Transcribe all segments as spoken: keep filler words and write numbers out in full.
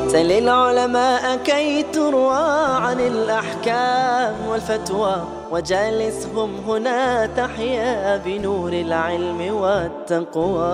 سل العلماء كي تروى عن الأحكام والفتوى، وجالسهم هنا تحيا بنور العلم والتقوى.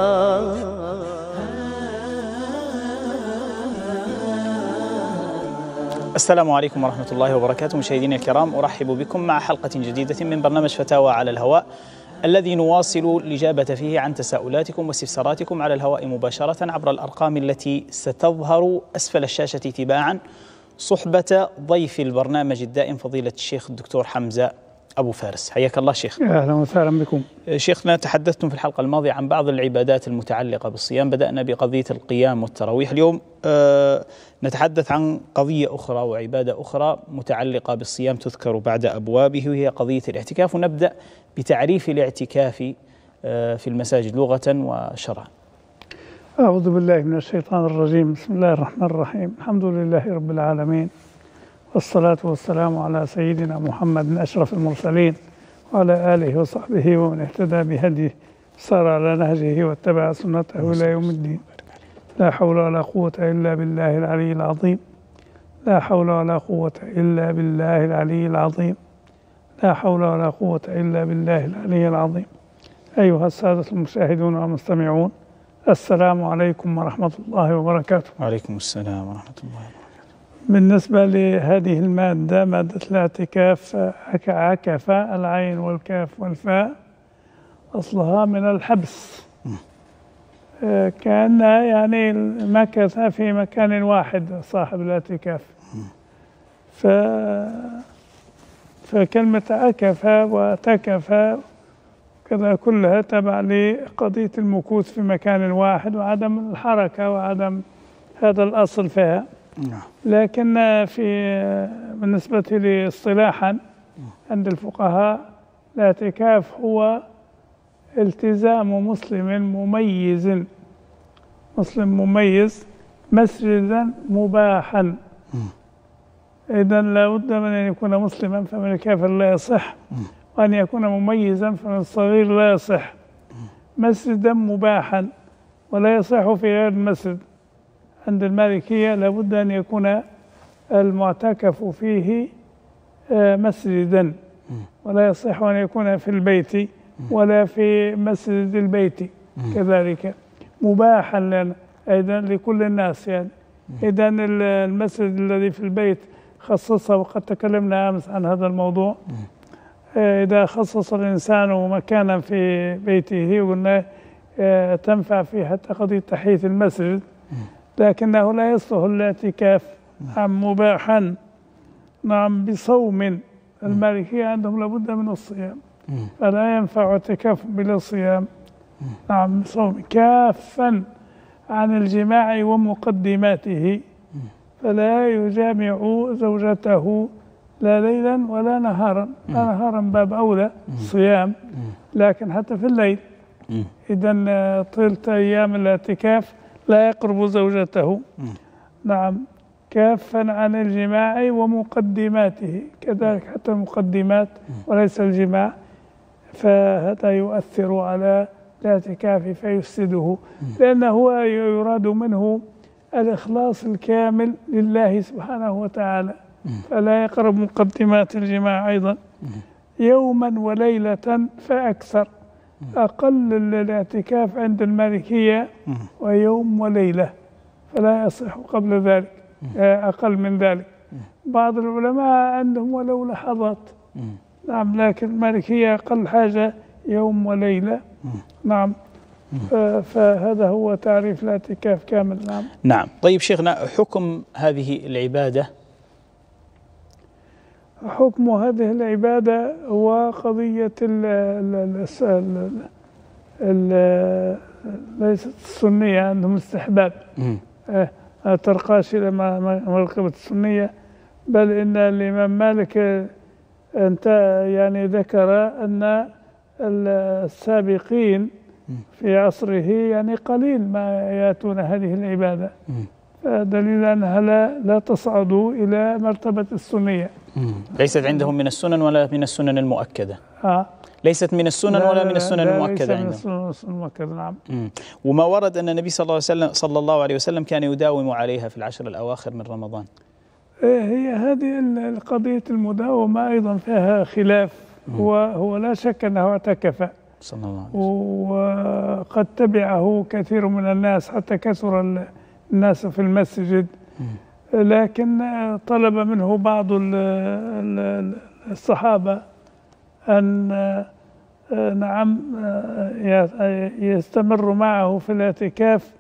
السلام عليكم ورحمة الله وبركاته. مشاهدينا الكرام، أرحب بكم مع حلقة جديدة من برنامج فتاوى على الهواء، الذي نواصل الإجابة فيه عن تساؤلاتكم واستفساراتكم على الهواء مباشرة عبر الأرقام التي ستظهر أسفل الشاشة تباعا، صحبة ضيف البرنامج الدائم فضيلة الشيخ الدكتور حمزة أبو فارس. حياك الله شيخ. أهلا وسهلا بكم. شيخنا، تحدثتم في الحلقة الماضية عن بعض العبادات المتعلقة بالصيام، بدأنا بقضية القيام والتراويح. اليوم آه نتحدث عن قضية أخرى وعبادة أخرى متعلقة بالصيام تذكر بعد أبوابه، وهي قضية الاعتكاف. ونبدأ بتعريف الاعتكاف آه في المساجد لغة وشرعا. أعوذ بالله من الشيطان الرجيم. بسم الله الرحمن الرحيم. الحمد لله رب العالمين، والصلاة والسلام على سيدنا محمد أشرف المرسلين، وعلى آله وصحبه ومن اهتدى بهديه سار على نهجه واتبع سنته إلى يوم الدين. لا حول ولا قوة إلا بالله العلي العظيم. لا حول ولا قوة إلا بالله العلي العظيم. لا حول ولا قوة إلا بالله العلي العظيم. أيها السادة المشاهدون والمستمعون، السلام عليكم ورحمة الله وبركاته. وعليكم السلام ورحمة الله وبركاته. بالنسبة لهذه المادة، مادة الاعتكاف، عكف العين والكاف والفاء، أصلها من الحبس. كان يعني مكث في مكان واحد صاحب الاعتكاف. ف فكلمة عكف وتكف كذا كلها تبع لقضية المكوث في مكان واحد وعدم الحركة وعدم هذا الأصل فيها. لكن في بالنسبة لي اصطلاحا عند الفقهاء، الاعتكاف هو التزام مسلم مميز مسلم مميز مسجدا مباحا. إذن لا بد من أن يكون مسلما فمن الكافر لا يصح، وأن يكون مميزا فمن الصغير لا يصح. مسجدا مباحا ولا يصح في غير المسجد. عند المالكية لا بد أن يكون المعتكف فيه مسجدا، ولا يصح أن يكون في البيت ولا في مسجد البيت كذلك. مباحا لنا أيضا لكل الناس يعني. إذن المسجد الذي في البيت خصصه، وقد تكلمنا أمس عن هذا الموضوع، إذا خصص الإنسان مكانا في بيته وقلنا تنفع فيه حتى قضية تحية المسجد، لكنه لا يصلح الاعتكاف. نعم مباحا، نعم بصوم. المالكية عندهم لابد من الصيام، فلا ينفع اعتكاف بلا صيام. نعم بصوم. كافا عن الجماع ومقدماته، فلا يجامع زوجته لا ليلا ولا نهارا. لا نهارا باب أولى صيام، لكن حتى في الليل. إذن طيلة أيام الاعتكاف لا يقرب زوجته. نعم كافا عن الجماع ومقدماته، كذلك حتى المقدمات وليس الجماع، فهذا يؤثر على الاعتكاف فيفسده، لأنه يراد منه الإخلاص الكامل لله سبحانه وتعالى، فلا يقرب مقدمات الجماع أيضا. يوما وليلة فأكثر. أقل الاعتكاف عند المالكية ويوم وليلة، فلا يصح قبل ذلك أقل من ذلك. بعض العلماء عندهم ولو لحظات. نعم لكن المالكية أقل حاجة يوم وليلة. نعم فهذا هو تعريف الاعتكاف كامل. نعم. نعم. طيب شيخنا، حكم هذه العبادة؟ حكم هذه العبادة هو قضية ال ال ال ال ليست السنية، عندهم استحباب. اه ترقاش إلى مرتبة السنية، بل إن الإمام مالك أنت يعني ذكر أن السابقين في عصره يعني قليل ما يأتون هذه العبادة، دليل أنها لا, لا تصعد إلى مرتبة السنية. ليست عندهم من السنن ولا من السنن المؤكدة. آه. ليست من السنن ولا من السنن المؤكدة عندهم. ليس من السنن المؤكدة، نعم. مم. وما ورد أن النبي صلى الله عليه وسلم صلى الله عليه وسلم كان يداوم عليها في العشر الأواخر من رمضان. هي هذه القضية المداومة أيضا فيها خلاف. هو هو لا شك أنه اعتكف صلى الله عليه وسلم، وقد تبعه كثير من الناس حتى كثر الناس في المسجد، لكن طلب منه بعض الصحابة أن نعم يستمر معه في الاعتكاف،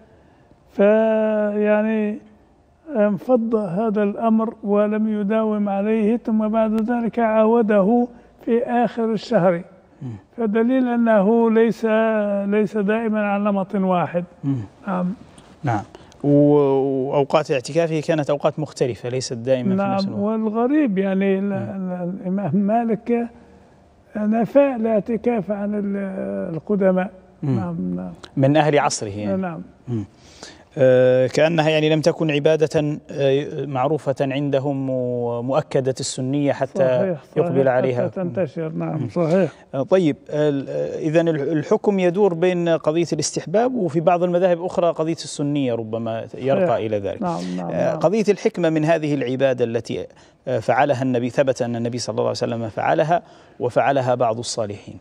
فيعني انفض هذا الأمر ولم يداوم عليه، ثم بعد ذلك عاوده في آخر الشهر، فدليل أنه ليس ليس دائما على نمط واحد. نعم نعم. وأوقات اعتكافه كانت أوقات مختلفة ليست دائما نعم في نفس الوقت. والغريب يعني الإمام مالك نفى الاعتكاف عن القدماء. نعم نعم من أهل عصره يعني. نعم. مم. آه كأنها يعني لم تكن عبادة آه معروفة عندهم ومؤكدة السنية حتى صحيح يقبل صحيح عليها حتى تنتشر. نعم صحيح. آه طيب، آه إذن الحكم يدور بين قضية الاستحباب وفي بعض المذاهب أخرى قضية السنية ربما يرقى صحيح. إلى ذلك. نعم نعم آه قضية الحكمة من هذه العبادة التي فعلها النبي، ثبت أن النبي صلى الله عليه وسلم فعلها وفعلها بعض الصالحين.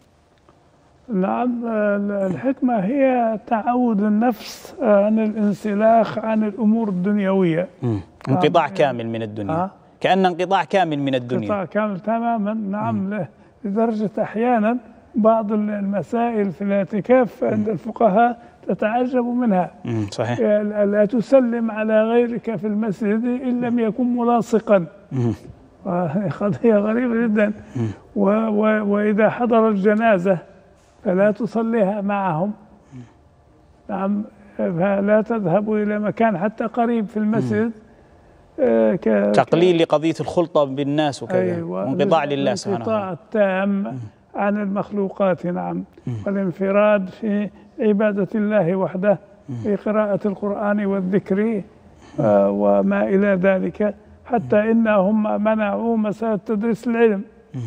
نعم الحكمة هي تعود النفس عن الانسلاخ عن الأمور الدنيوية. مم. انقطاع نعم. كامل من الدنيا. آه. كأن انقطاع كامل من الدنيا. انقطاع كامل تماما. نعم. لدرجة أحيانا بعض المسائل في الاعتكاف عند الفقهاء تتعجب منها. مم. صحيح. لا تسلم على غيرك في المسجد إن لم يكن ملاصقا. قضية غريبة جدا. و و وإذا حضر الجنازة فلا تصليها معهم. نعم. فلا تذهب إلى مكان حتى قريب في المسجد. آه تقليل لقضية الخلطة بالناس وكذا. أيوة. وانقطاع لله سبحانه وتعالى. الانقطاع التام عن المخلوقات. نعم. والانفراد في عبادة الله وحده في قراءة القرآن والذكر آه وما إلى ذلك، حتى إنهم منعوا مسألة تدريس العلم.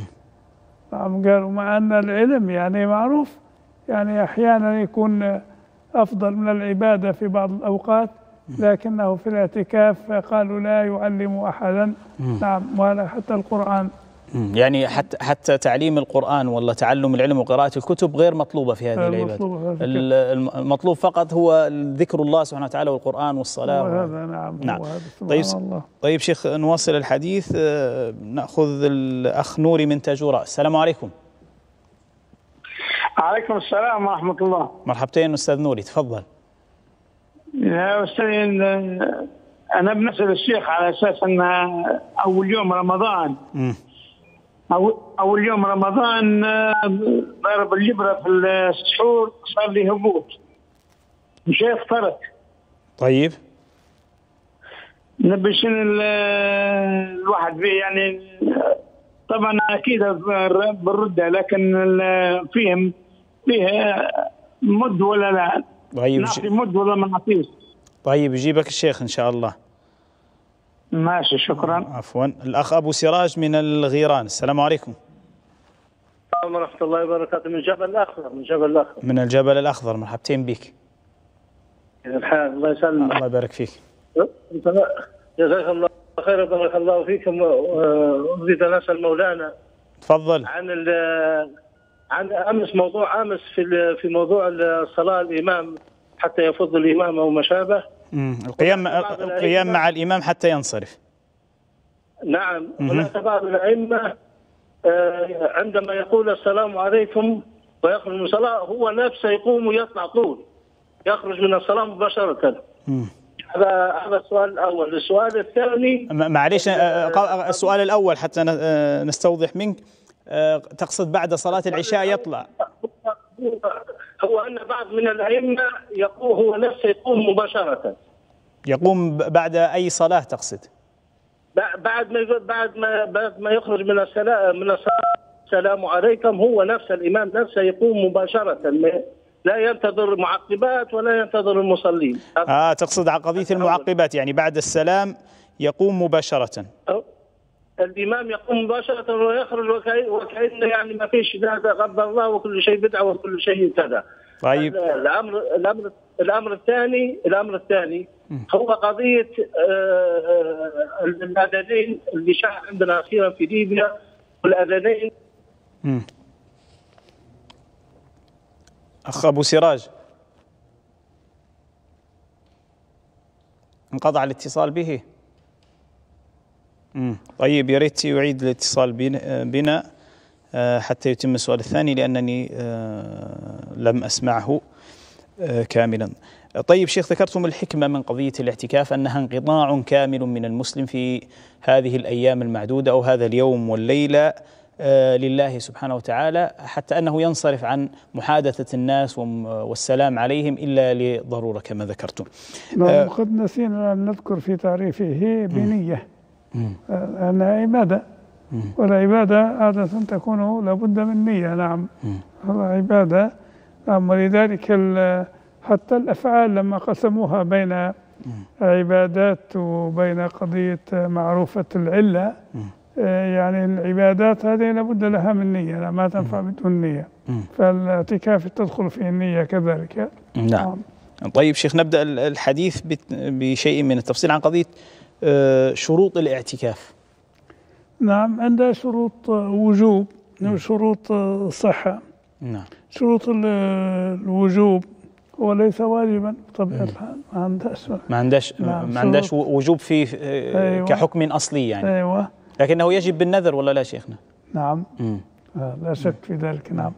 نعم. قالوا مع أن العلم يعني معروف يعني أحيانا يكون أفضل من العبادة في بعض الأوقات، لكنه في الاعتكاف قالوا لا يعلم أحدا. نعم. ولا حتى القرآن. يعني حتى حتى تعليم القرآن ولا تعلم العلم وقراءة الكتب غير مطلوبة في هذه العبادة. المطلوب فقط هو ذكر الله سبحانه وتعالى والقرآن والصلاة. وهذا نعم. نعم. طيب الله. طيب شيخ، نواصل الحديث. نأخذ الأخ نوري من تاجوراء. السلام عليكم. عليكم السلام ورحمة الله. مرحبتين أستاذ نوري، تفضل. يا أستاذ أنا بنسأل الشيخ على أساس أن أول يوم رمضان م. أول يوم رمضان ضرب الجبرة في السحور، صار لي هبوط مش افطرت. طيب نبي شنو الواحد فيه يعني، طبعا أكيد بالردة، لكن فيهم فيها مد ولا لا؟ طيب نعطي مد ولا ما نعطيش؟ طيب يجيبك الشيخ إن شاء الله. ماشي شكرا. عفوا. الأخ أبو سراج من الغيران. السلام عليكم. السلام ورحمة الله وبركاته. من جبل الأخضر. من جبل الأخضر. من الجبل الأخضر. مرحبتين بك. الحال الله يسلمك. الله يبارك فيك. جزاك الله خير وبارك الله فيكم. أريد أن أسأل مولانا. تفضل. عن عن أمس موضوع أمس في في موضوع الصلاة الإمام حتى يفض الإمام أو ما شابه. القيام القيام مع الإمام حتى ينصرف. نعم. هناك بعض الأئمة عندما يقول السلام عليكم ويخرج من الصلاة هو نفسه يقوم ويطلع طول، يخرج من الصلاة مباشرة. هذا هذا السؤال الأول. السؤال الثاني، معليش السؤال الأول حتى نستوضح منك، تقصد بعد صلاة العشاء يطلع؟ هو أن بعض من الأئمة يقول هو نفسه يقوم مباشرة. يقوم بعد أي صلاة تقصد؟ بعد ما بعد ما بعد ما يخرج من الصلاة من الصلاة السلام عليكم هو نفس الإمام نفسه يقوم مباشرة، لا ينتظر المعقبات ولا ينتظر المصلين. آه تقصد على قضية المعقبات، يعني بعد السلام يقوم مباشرة. الإمام يقوم مباشرة ويخرج وكأن, وكأن يعني ما فيش لا تقبل الله وكل شيء بدعة وكل شيء كذا. طيب الأمر الأمر الأمر الثاني الأمر الثاني هو قضية الأذانين اللي شاع عندنا أخيرا في ليبيا، والأذانين. أخ أبو سراج، انقطع الاتصال به. مم. طيب يا ريت يعيد الاتصال بنا حتى يتم السؤال الثاني، لأنني لم أسمعه كاملا. طيب شيخ، ذكرتم الحكمة من قضية الاعتكاف أنها انقطاع كامل من المسلم في هذه الأيام المعدودة أو هذا اليوم والليلة لله سبحانه وتعالى، حتى أنه ينصرف عن محادثة الناس والسلام عليهم إلا لضرورة كما ذكرتم. نعم، قد نسينا أن نذكر في تعريفه بنية أنها عبادة، والعبادة عادة تكون لابد من نية. نعم، العبادة. نعم، ولذلك حتى الأفعال لما قسموها بين عبادات وبين قضية معروفة العلة، يعني العبادات هذه لابد لها من نية، ما تنفع بدون نية، فالاعتكاف تدخل فيه النية كذلك. نعم. طيب شيخ، نبدأ الحديث بشيء من التفصيل عن قضية شروط الاعتكاف. نعم، عندها شروط وجوب وشروط صحة. نعم. شروط الوجوب وليس واجبا بطبيعة الحال، ما عندهاش ما عندهاش ما عندهاش وجوب فيه. أيوة. كحكم أصلي يعني. أيوة. لكنه يجب بالنذر ولا لا شيخنا؟ نعم. آه لا شك في ذلك. نعم.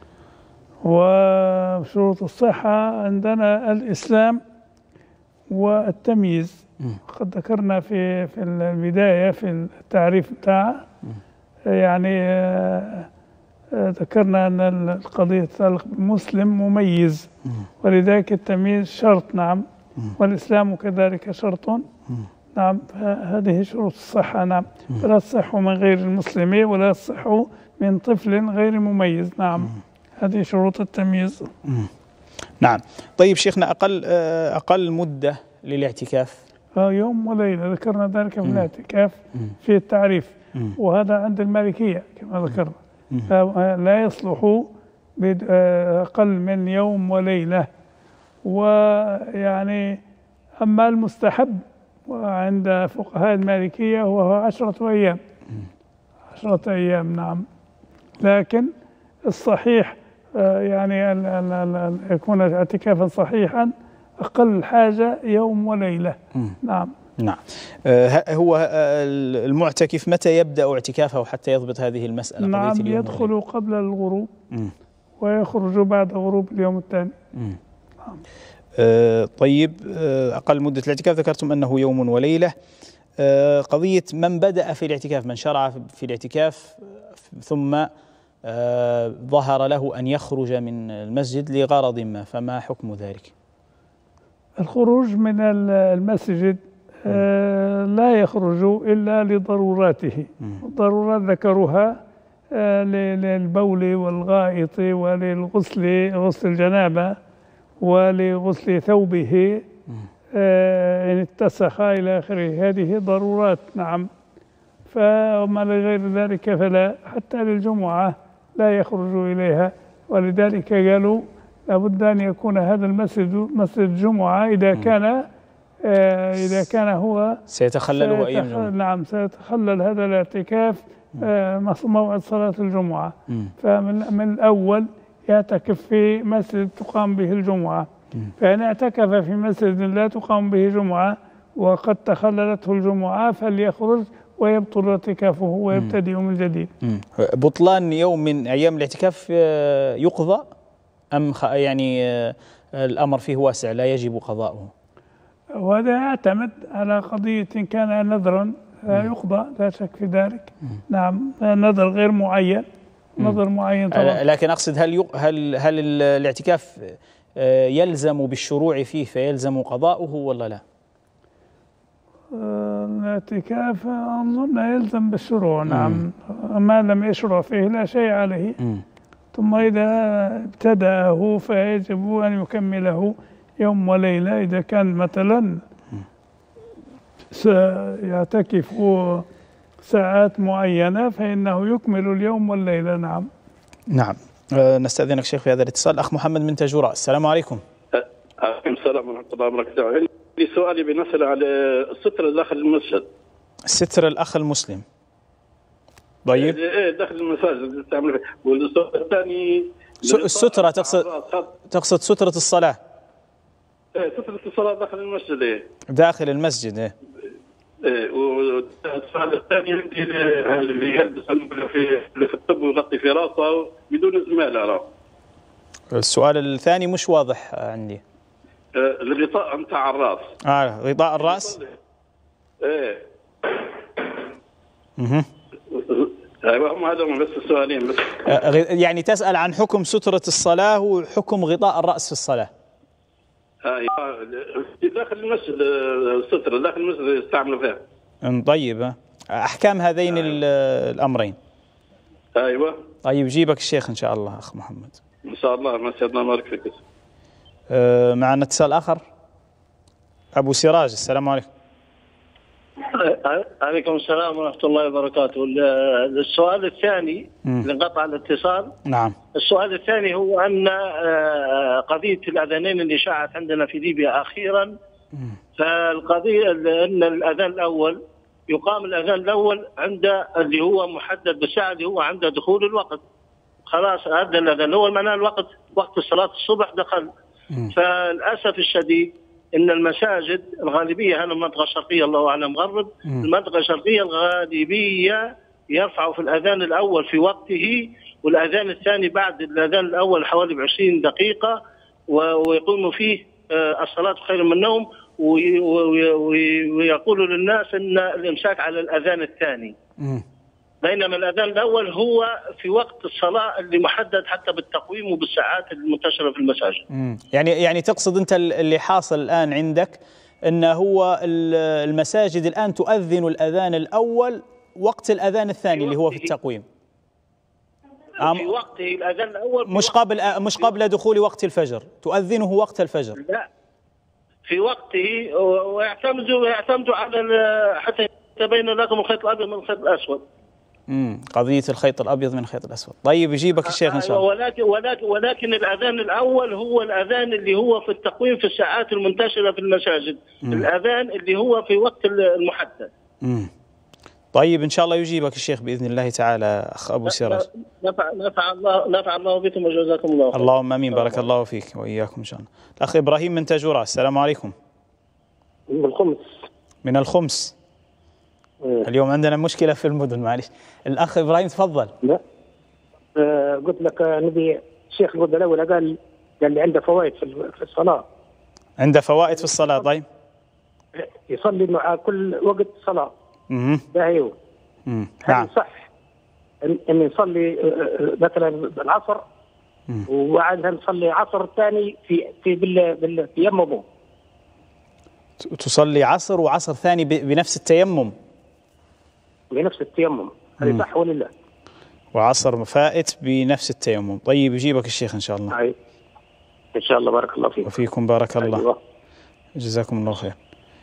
وشروط الصحة عندنا الإسلام والتمييز. مم. قد ذكرنا في في البداية في التعريف بتاعه، يعني آه ذكرنا أن القضية تتعلق بمسلم مميز، مم. ولذلك التمييز شرط. نعم. مم. والإسلام كذلك شرط. مم. نعم، هذه شروط الصحة. نعم، فلا تصح من غير المسلم ولا تصح من طفل غير مميز. نعم. مم. هذه شروط التمييز. مم. نعم. طيب شيخنا، أقل أقل مدة للاعتكاف يوم وليلة، ذكرنا ذلك في الاعتكاف في التعريف. مم. وهذا عند المالكية كما ذكرنا. لا يصلح بأقل من يوم وليلة. ويعني أما المستحب وعند فقهاء المالكية وهو عشرة أيام. عشرة أيام. نعم. لكن الصحيح يعني أن يكون اعتكافا صحيحا أقل حاجة يوم وليلة. نعم. نعم. هو المعتكف متى يبدأ اعتكافه حتى يضبط هذه المسألة؟ نعم، يدخل قبل الغروب مم. ويخرج بعد غروب اليوم الثاني. نعم. آه طيب، آه أقل مدة الاعتكاف ذكرتم أنه يوم وليلة. آه قضية من بدأ في الاعتكاف، من شرع في الاعتكاف ثم آه ظهر له أن يخرج من المسجد لغرض ما، فما حكم ذلك؟ الخروج من المسجد آه لا يخرج إلا لضروراته. الضرورات ذكروها آه للبول والغائط وللغسل، غسل الجنابة، ولغسل ثوبه آه إن اتسخ إلى آخره، هذه ضرورات. نعم. فما لغير ذلك فلا، حتى للجمعة لا يخرج إليها، ولذلك قالوا لابد أن يكون هذا المسجد مسجد جمعة إذا كان آه إذا كان هو سيتخلله أيام الجمعة. نعم، سيتخلل هذا الاعتكاف آه موعد صلاة الجمعة. فمن الأول يعتكف في مسجد تقام به الجمعة. فإن اعتكف في مسجد لا تقام به جمعة وقد تخللته الجمعة فليخرج ويبطل اعتكافه ويبتدئ من جديد. بطلان يوم من أيام الاعتكاف يقضى أم يعني الأمر فيه واسع لا يجب قضاؤه؟ وهذا يعتمد على قضية إن كان نذرا يقضى، لا شك في ذلك. نعم، نذر غير معين، نذر معين طبعا. لكن أقصد هل هل هل الاعتكاف يلزم بالشروع فيه فيلزم قضاؤه ولا لا؟ الاعتكاف أظن يلزم بالشروع. نعم. ما لم يشرع فيه لا شيء عليه. مم. ثم إذا ابتدأه فيجب أن يكمله يوم وليلة. إذا كان مثلا سيعتكف ساعات معينة فإنه يكمل اليوم والليلة. نعم. نعم. أه نستأذنك شيخ في هذا الاتصال. أخ محمد من تاجوراء، السلام عليكم. عليكم السلام ورحمة الله وبركاته. عندي سؤالي بالنسبة على ستر داخل المسجد. ستر الأخ المسلم. طيب. ايه داخل المساجد تعمل. والسؤال الثاني السترة تقصد تقصد سترة الصلاة. ايه سترة الصلاة داخل المسجد. ايه داخل المسجد. ايه ايه والسؤال الثاني عندي اللي يلبس في في الطب ويغطي في راسه بدون زمالة. السؤال الثاني مش واضح عندي. الغطاء متاع الراس. اه غطاء الراس. ايه اها ايوه هم هذول بس السؤالين بس. يعني تسأل عن حكم سترة الصلاة وحكم غطاء الرأس في الصلاة. ايوه داخل المسجد السترة داخل المسجد يستعملوا فيها. طيب احكام هذين أيوة. الامرين. ايوه طيب يجيبك الشيخ ان شاء الله اخ محمد. ان شاء الله. ما سيدنا بارك فيك. أه معنا اتصال اخر. ابو سراج، السلام عليكم. عليكم السلام ورحمة الله وبركاته. السؤال الثاني اللي انقطع الاتصال. نعم. السؤال الثاني هو أن قضية الأذانين اللي شاعت عندنا في ليبيا أخيرا. فالقضية أن الأذان الأول يقام الأذان الأول عند اللي هو محدد بالساعة اللي هو عند دخول الوقت. خلاص هذا الأذان الأول معناه الوقت وقت صلاة الصبح دخل. فللأسف الشديد إن المساجد الغالبية هنا المنطقة الشرقية الله أعلم غرب المنطقة الشرقية الغالبية يرفعوا في الأذان الأول في وقته والأذان الثاني بعد الأذان الأول حوالي بعشرين دقيقة ويقوموا فيه الصلاة خير من النوم ويقولوا للناس أن الإمساك على الأذان الثاني. بينما الأذان الأول هو في وقت الصلاة اللي محدد حتى بالتقويم وبالساعات المنتشرة في المساجد. مم. يعني يعني تقصد أنت اللي حاصل الآن عندك أن هو المساجد الآن تؤذن الأذان الأول وقت الأذان الثاني اللي هو في التقويم. في وقته الأذان الأول مش قبل مش قبل دخول وقت الفجر، تؤذنه وقت الفجر. لا في وقته ويعتمدوا يعتمدوا على حتى يتبين لكم الخيط الأبيض من الخيط الأسود. امم قضية الخيط الأبيض من الخيط الأسود. طيب يجيبك الشيخ إن شاء الله. ولكن ولكن ولكن الأذان الأول هو الأذان اللي هو في التقويم في الساعات المنتشرة في المساجد. مم. الأذان اللي هو في وقت المحدد. امم طيب إن شاء الله يجيبك الشيخ بإذن الله تعالى أخ أبو سراج. نفع نفع الله نفع الله بكم وجزاكم الله خير. اللهم آمين. بارك الله فيك وإياكم إن شاء الله. الأخ إبراهيم من تاجوراء، السلام عليكم. من الخمس. من الخمس. اليوم عندنا مشكلة في المدن معلش. الأخ إبراهيم تفضل. لا آه قلت لك نبي الشيخ الغد الأول قال قال لي عنده فوائد في الصلاة. عنده فوائد في الصلاة. طيب يصلي مع كل وقت صلاة. اها باهي. نعم صح ان إن نصلي مثلا العصر وبعدها نصلي عصر ثاني في في بال بالتيمم. تصلي عصر وعصر ثاني بنفس التيمم. بنفس التيمم هذه صح ولا لا؟ وعصر فائت بنفس التيمم. طيب يجيبك الشيخ إن شاء الله. أي. إن شاء الله. بارك الله فيك. وفيكم بارك الله. أيوة. جزاكم الله خير.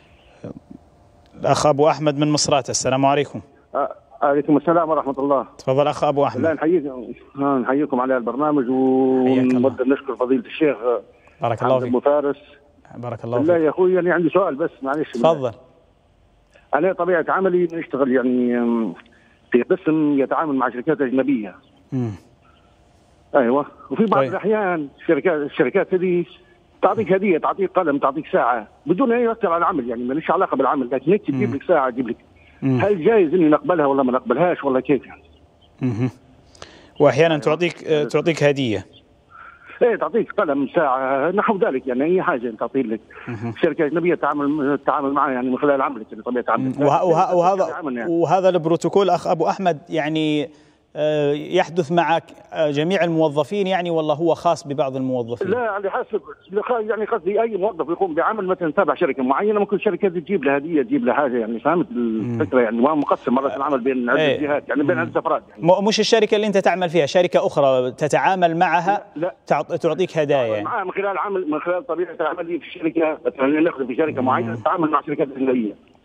الأخ أبو أحمد من مصراتة، السلام عليكم. عليكم السلام ورحمة الله. تفضل أخ أبو أحمد. لا نحييكم نحييكم على البرنامج ونبدأ نشكر فضيلة الشيخ بارك الله فيك. أبو فارس. بارك الله فيك. لا يا أخوي يعني عندي سؤال بس معلش. تفضل. أنا طبيعة عملي نشتغل يعني في قسم يتعامل مع شركات أجنبية. امم أيوة. وفي بعض طيب. الأحيان الشركات الشركات هذه تعطيك هدية، تعطيك قلم، تعطيك ساعة بدون أن يؤثر على العمل، يعني ما ليش علاقة بالعمل، لكن هيك تجيب لك ساعة تجيب لك. مم. هل جايز إني نقبلها ولا ما نقبلهاش ولا كيف يعني؟ اها. وأحيانا تعطيك تعطيك هدية. ايه تعطيك قلم ساعة نحو ذلك، يعني أي حاجة تعطي لك. شركة أجنبية تعامل تعامل معها يعني من خلال عملك يعني طبيعة عملك. وه وه وهذا يعني. وهذا البروتوكول أخ أبو أحمد يعني يحدث مع جميع الموظفين يعني ولا هو خاص ببعض الموظفين؟ لا على حسب يعني قصدي أي موظف يقوم بعمل مثلا تابع شركة معينة ممكن شركة تجيب له هدية تجيب له حاجة، يعني فهمت الفكرة يعني ما مقسم مرة العمل بين عدة ايه. جهات يعني بين عدة أفراد يعني. مش الشركة اللي أنت تعمل فيها، شركة أخرى تتعامل معها لا. لا. تعطيك هدايا معها من خلال عمل من خلال طبيعة عملي في شركة مثلا نخدم في شركة معينة تتعامل مع شركات أجنبية.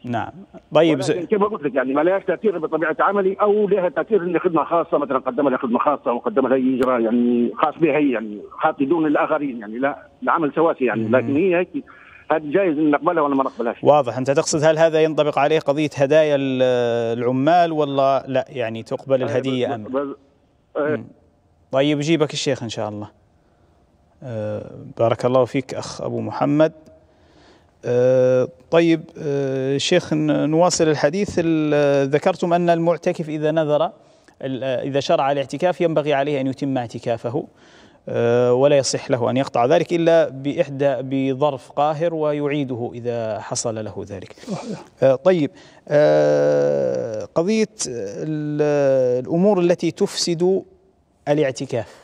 نعم. طيب ولكن كما قلت لك يعني ما لهاش تاثير بطبيعه عملي، او لها تاثير ان خدمه خاصه مثلا قدم لها خدمه خاصه وقدم لها اجراء يعني خاص بها هي، يعني خاص دون الاخرين، يعني لا العمل سواسي يعني. لكن هي هيك هذا جائز ان نقبلها ولا ما نقبلهاش. واضح. انت تقصد هل هذا ينطبق عليه قضيه هدايا العمال ولا لا؟ يعني تقبل الهديه ام؟ طيب يجيبك الشيخ ان شاء الله. أه بارك الله فيك اخ ابو محمد. أه طيب أه شيخ نواصل الحديث. ذكرتم ان المعتكف اذا نذر اذا شرع الاعتكاف ينبغي عليه ان يتم اعتكافه، أه ولا يصح له ان يقطع ذلك الا باحدى بظرف قاهر ويعيده اذا حصل له ذلك. أه طيب أه قضيه الامور التي تفسد الاعتكاف.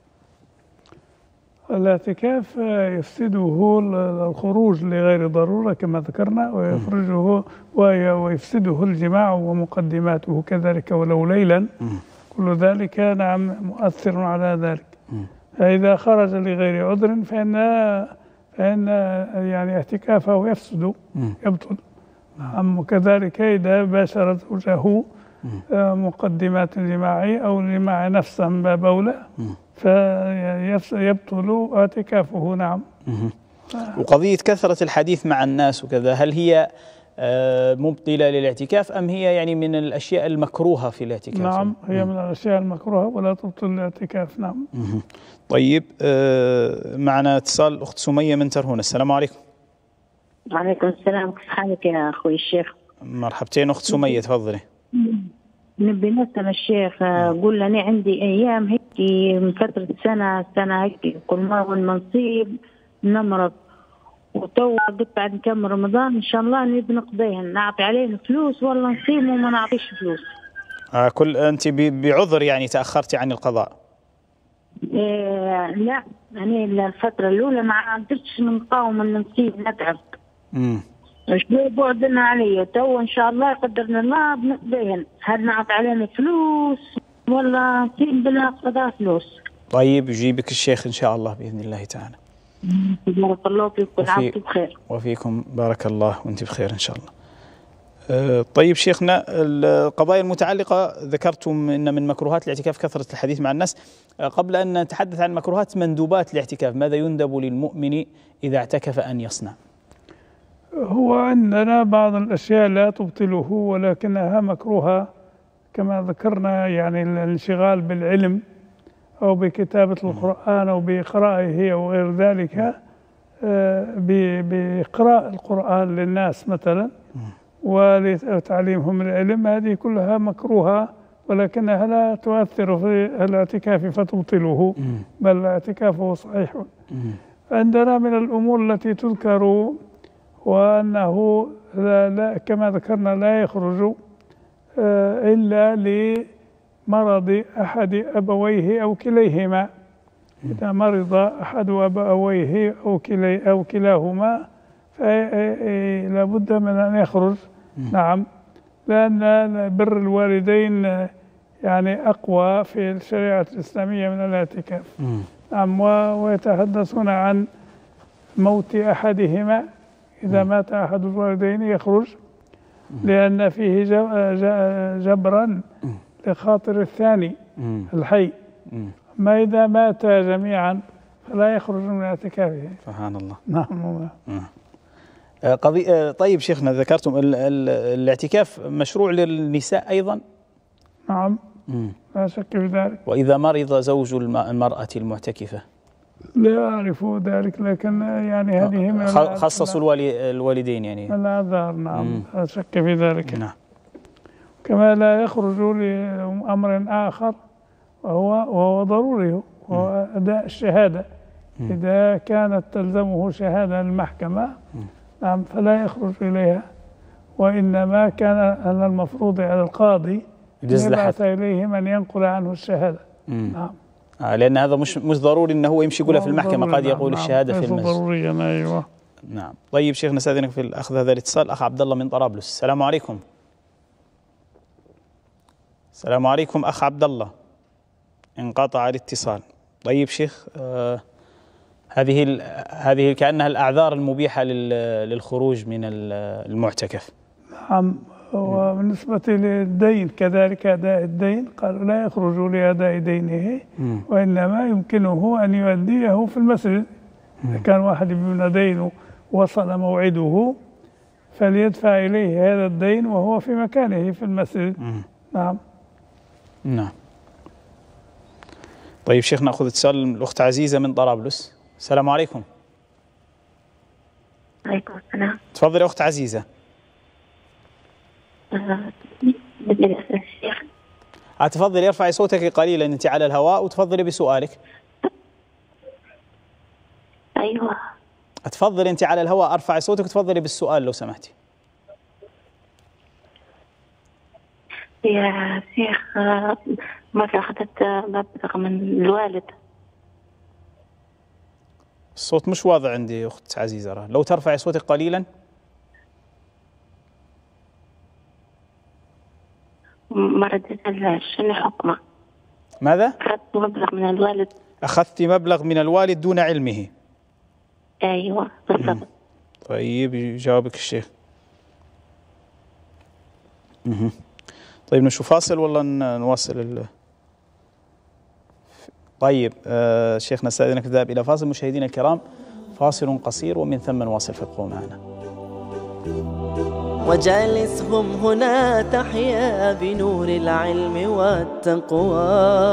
الاعتكاف يفسده الخروج لغير ضرورة كما ذكرنا، ويخرجه ويفسده الجماع ومقدماته كذلك ولو ليلا، كل ذلك نعم مؤثر على ذلك. فإذا خرج لغير عذر فإن فإن يعني اعتكافه يفسد يبطل. نعم. وكذلك إذا باشر زوجه مقدمات جماعية أو الجماع نفسه من باب أولى فيبطل اعتكافه. نعم. وقضية كثرة الحديث مع الناس وكذا، هل هي مبطلة للاعتكاف أم هي يعني من الأشياء المكروهة في الاعتكاف؟ نعم هي من الأشياء المكروهة ولا تبطل الاعتكاف. نعم. طيب معنا اتصال الأخت سمية من ترهون. السلام عليكم. وعليكم السلام، كيف حالك يا أخوي الشيخ؟ مرحبتين أخت سمية، تفضلي. نبي نسأل الشيخ، قول لنا عندي أيام هيك من فترة سنة سنة هيك كل مرة المنصيب نمرض، وتو قلت بعد كم رمضان إن شاء الله نبي نقضيهن، نعطي عليهم فلوس ولا نصيم وما نعطيش فلوس؟ آه كل أنت بعذر يعني تأخرتي عن القضاء؟ إيه لا، يعني الفترة الأولى ما قدرتش نقاوم النصيب، نتعب. امم شوي بعدنا علي، تو ان شاء الله قدرنا الله بنقضيهن، هل نعطي علينا فلوس ولا نسيب بلا قضاء فلوس؟ طيب يجيبك الشيخ ان شاء الله باذن الله تعالى. بارك الله فيك والعافيه بخير. وفيكم بارك الله وانت بخير ان شاء الله. أه طيب شيخنا، القضايا المتعلقه ذكرتم ان من مكروهات الاعتكاف كثره الحديث مع الناس. أه قبل ان نتحدث عن مكروهات مندوبات الاعتكاف، ماذا يندب للمؤمن اذا اعتكف ان يصنع؟ هو عندنا بعض الأشياء لا تبطله ولكنها مكروهة كما ذكرنا، يعني الانشغال بالعلم أو بكتابة القرآن أو بقراءته أو غير ذلك، بقراءة القرآن للناس مثلا وتعليمهم العلم، هذه كلها مكروهة ولكنها لا تؤثر في الاعتكاف فتبطله، بل اعتكافه صحيح. عندنا من الأمور التي تذكر وأنه لا لا كما ذكرنا لا يخرج إلا لمرض أحد أبويه أو كليهما. إذا مرض أحد أبويه أو كلي أو كلاهما فلا بد من أن يخرج. نعم، لأن بر الوالدين يعني أقوى في الشريعة الإسلامية من الاعتكاف. نعم. ويتحدثون عن موت أحدهما، إذا مات أحد الوالدين يخرج لأن فيه جبرا لخاطر الثاني الحي، ما إذا مات جميعا فلا يخرج من اعتكافه. سبحان الله. نعم. قضية. طيب شيخنا، ذكرتم الاعتكاف مشروع للنساء أيضا؟ نعم لا شك في ذلك. وإذا مرض زوج المرأة المعتكفة؟ لا أعرف ذلك، لكن يعني هذه من خصصوا الوالي الوالدين يعني من الأعذار. نعم لا شك في ذلك. نعم. كما لا يخرج لأمر آخر وهو وهو ضروري، وهو أداء الشهادة. إذا كانت تلزمه شهادة المحكمة نعم فلا يخرج إليها، وإنما كان أن المفروض على القاضي يبعث إليه من ينقل عنه الشهادة. نعم. آه لأن هذا مش مش ضروري إنه هو يمشي يقولها في المحكمة، قد يقول نعم. الشهادة في المسجد. ضروريا. أيوة. نعم. طيب شيخنا، نستأذنك في أخذ هذا الاتصال. أخ عبد الله من طرابلس. السلام عليكم. السلام عليكم أخ عبد الله. انقطع الاتصال. طيب شيخ، آه هذه هذه كأنها الأعذار المبيحة للخروج من المعتكف. نعم. وبالنسبة للدين كذلك أداء الدين قالوا لا يخرج لأداء دينه وإنما يمكنه أن يؤديه في المسجد. إذا كان واحد من دينه وصل موعده فليدفع إليه هذا الدين وهو في مكانه في المسجد. نعم. نعم. طيب شيخ، نأخذ اتصال من الأخت عزيزة من طرابلس. السلام عليكم. عليكم السلام. تفضلي أخت عزيزة. بدي أسأل الشيخ. تفضلي ارفعي صوتك قليلا، أنت على الهواء، وتفضلي بسؤالك. أيوة. تفضلي أنت على الهواء، ارفعي صوتك وتفضلي بالسؤال لو سمحتي. يا شيخ، مرة أخذت مبلغ من الوالد. الصوت مش واضح عندي أخت عزيزة، لو ترفعي صوتك قليلا. مرة شنو حكمه؟ ماذا؟ أخذت مبلغ من الوالد. أخذت مبلغ من الوالد دون علمه. أيوة بالضبط. طيب يجاوبك الشيخ. مه. طيب نشوف فاصل ولا نواصل ال... طيب آه شيخنا استاذنك الذهاب الى فاصل. مشاهدينا الكرام، فاصل قصير ومن ثم نواصل، فابقوا معنا. وجالسهم هنا تحيا بنور العلم والتقوى.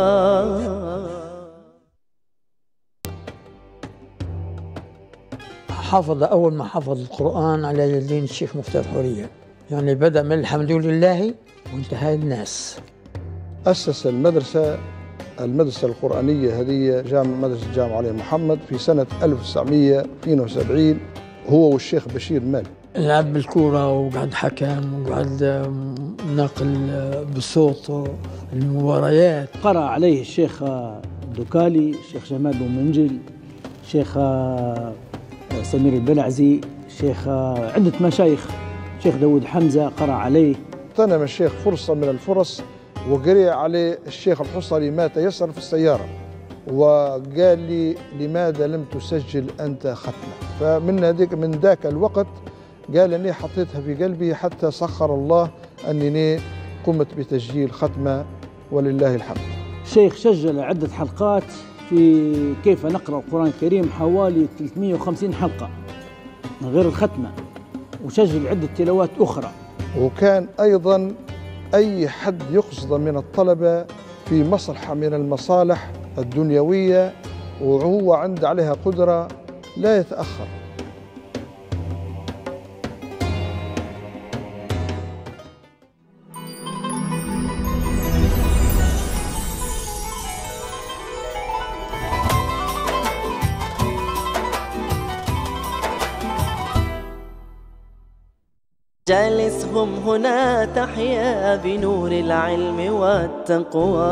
حافظ أول ما حفظ القرآن على يدين الشيخ مفتاح الحرية، يعني بدأ من الحمد لله وانتهى الناس. أسس المدرسة المدرسة القرآنية هذه جامعة مدرسة الجامعة علي محمد في سنة ألف وتسعمئة واثنين وسبعين هو والشيخ بشير مالك. لعب بالكورة وقعد حكم وقعد ناقل بالصوت المباريات. قرأ عليه الشيخ الدكالي، الشيخ جمال بن منجل، الشيخ سمير البلعزي، الشيخ عدة مشايخ، الشيخ داود حمزة قرأ عليه. اغتنم الشيخ فرصة من الفرص وقرأ عليه الشيخ الحصري ما تيسر في السيارة، وقال لي لماذا لم تسجل أنت ختمة؟ فمن هذيك من ذاك الوقت قال أني حطيتها في قلبي حتى سخر الله أنني قمت بتسجيل ختمة ولله الحمد. الشيخ سجل عدة حلقات في كيف نقرأ القرآن الكريم، حوالي ثلاثمئة وخمسين حلقة من غير الختمة، وسجل عدة تلاوات أخرى. وكان أيضا أي حد يقصد من الطلبة في مصلحة من المصالح الدنيوية وهو عند عليها قدرة لا يتأخر. جالسهم هنا تحيا بنور العلم والتقوى.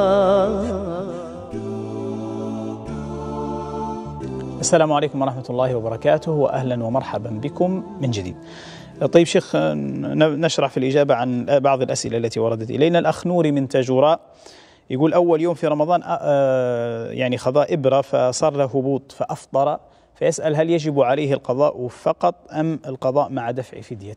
السلام عليكم ورحمة الله وبركاته، وأهلا ومرحبا بكم من جديد. طيب شيخ، نشرح في الإجابة عن بعض الأسئلة التي وردت إلينا. الأخ نوري من تاجوراء يقول: أول يوم في رمضان يعني خضاء إبرة فصار له هبوط فأفطر، فيسأل هل يجب عليه القضاء فقط أم القضاء مع دفع فدية؟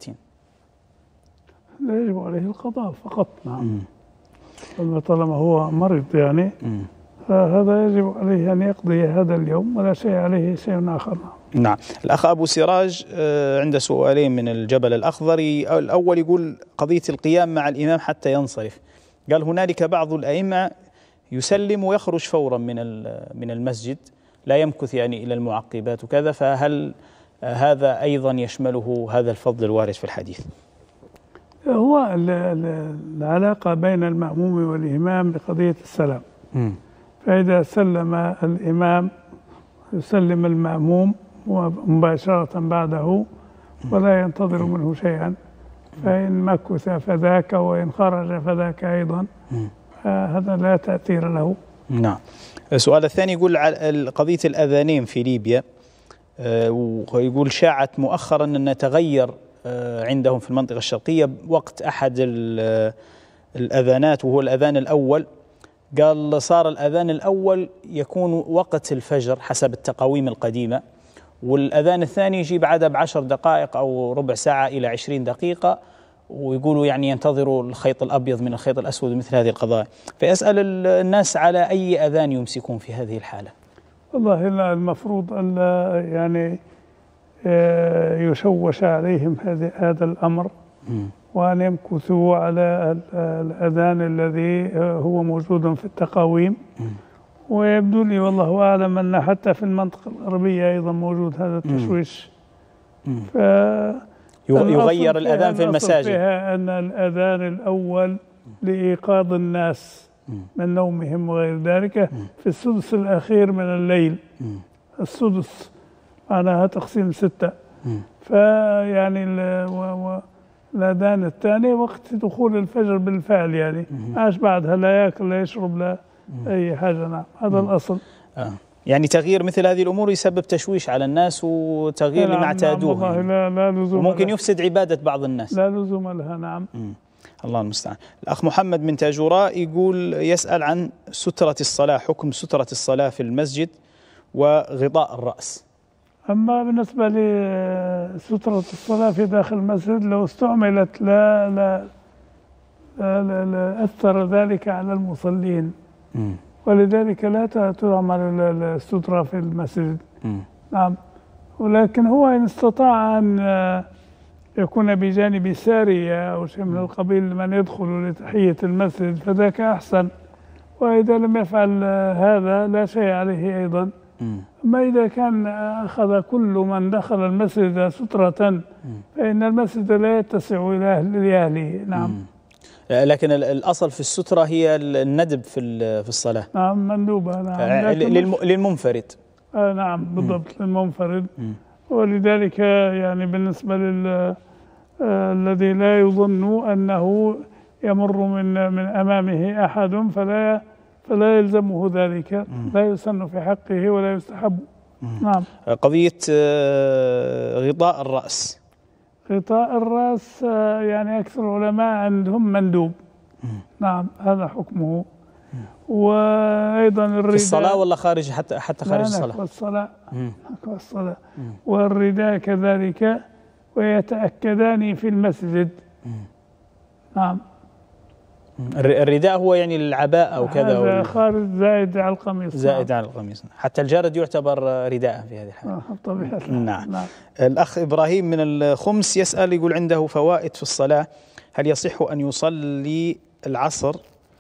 لا يجب عليه القضاء فقط. نعم. طالما هو مريض يعني مم. فهذا يجب عليه أن يقضي هذا اليوم ولا شيء عليه شيء آخر. نعم. الأخ أبو سراج عنده سؤالين من الجبل الأخضر. الأول يقول قضية القيام مع الإمام حتى ينصرف، قال هنالك بعض الأئمة يسلم ويخرج فورا من من المسجد، لا يمكث يعني إلى المعقبات وكذا، فهل هذا أيضا يشمله هذا الفضل الوارد في الحديث؟ هو العلاقة بين المأموم والإمام بقضية السلام. م. فإذا سلم الإمام يسلم المأموم مباشرة بعده ولا ينتظر منه شيئا، فإن مكث فذاك وإن خرج فذاك أيضا، هذا لا تأثير له. نعم. السؤال الثاني يقول قضية الأذانين في ليبيا، ويقول شاعت مؤخرا أن تغير عندهم في المنطقة الشرقية وقت أحد الأذانات وهو الأذان الأول، قال صار الأذان الأول يكون وقت الفجر حسب التقاويم القديمة، والأذان الثاني يجي بعدها بعشر دقائق أو ربع ساعة إلى عشرين دقيقة، ويقولوا يعني ينتظروا الخيط الأبيض من الخيط الأسود ومثل هذه القضايا. فيسأل الناس على أي أذان يمسكون في هذه الحالة؟ والله لا، المفروض ألا يعني يشوش عليهم هذا الأمر، وأن يمكثوا على الأذان الذي هو موجود في التقاويم. ويبدو لي والله أعلم أن حتى في المنطقة الغربية أيضا موجود هذا التشويش. ف يغير الأذان في المساجد، فيها أن الأذان الأول لإيقاظ الناس من نومهم وغير ذلك في السدس الأخير من الليل. السدس معناها تقسيم ستة. فيعني الأذان الثاني وقت دخول الفجر بالفعل، يعني عاش بعدها لا يأكل لا يشرب لا أي حاجة. نعم، هذا الأصل. آه. يعني تغيير مثل هذه الأمور يسبب تشويش على الناس وتغيير لما اعتادوه. والله لا لا لزوم، وممكن يفسد عبادة بعض الناس. لا لزوم لها. نعم. مم. الله المستعان. الأخ محمد من تاجوراء يقول يسأل عن سترة الصلاة، حكم سترة الصلاة في المسجد وغطاء الرأس. أما بالنسبة لسترة الصلاة في داخل المسجد لو استعملت لا لا لا, لا, لا أثر ذلك على المصلين. م. ولذلك لا تعمل السترة في المسجد. م. نعم. ولكن هو إن استطاع أن يكون بجانب سارية أو شيء من القبيل من يدخل لتحية المسجد فذاك أحسن. وإذا لم يفعل هذا لا شيء عليه أيضا. أما إذا كان أخذ كل من دخل المسجد سترة فإن المسجد لا يتسع إلى أهله. نعم. لكن الأصل في السترة هي الندب في في الصلاة. نعم، مندوبة. نعم. للمنفرد. آه نعم بالضبط، للمنفرد. ولذلك يعني بالنسبة لل الذي لا يظن أنه يمر من من أمامه أحد فلا فلا يلزمه ذلك. لا يسن في حقه ولا يستحب. نعم. قضية غطاء الرأس. غطاء الرأس يعني أكثر العلماء عندهم مندوب. نعم، هذا حكمه. وأيضا الرداء في الصلاة ولا خارج، حتى حتى خارج الصلاة؟ في الصلاة. في الصلاة. والرداء كذلك، ويتأكدان في المسجد. نعم. الرداء هو يعني العباء أو كذا، هذا خارج زائد على القميص. زائد على القميص. حتى الجرد يعتبر رداء في هذه الحالة. طبيعة. نعم. نعم. الأخ إبراهيم من الخمس يسأل، يقول عنده فوائد في الصلاة، هل يصح أن يصلي العصر